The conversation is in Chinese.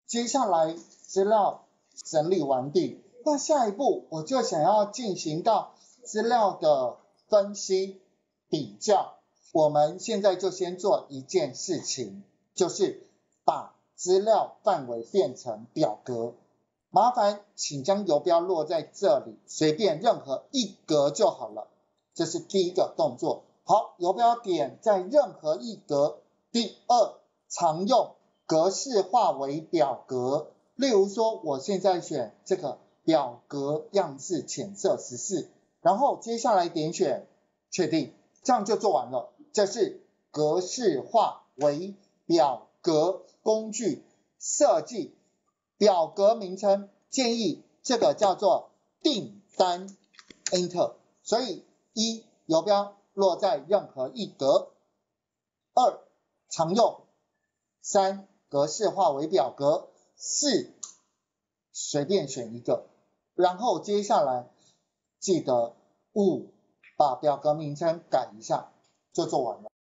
接下来资料整理完毕，那下一步我就想要进行到资料的分析比较。我们现在就先做一件事情，就是把资料范围变成表格。麻烦请将游标落在这里，随便任何一格就好了。这是第一个动作。好，游标点在任何一格。第二，常用格式化为表格。例如说，我现在选这个表格样式浅色14，然后接下来点选确定，这样就做完了。这是格式化为表格工具设计。表格名称建议这个叫做订单 Enter， 所以一，游标落在任何一格；二，常用；三，格式化为表格；四，随便选一个。然后接下来记得五，把表格名称改一下，就做完了。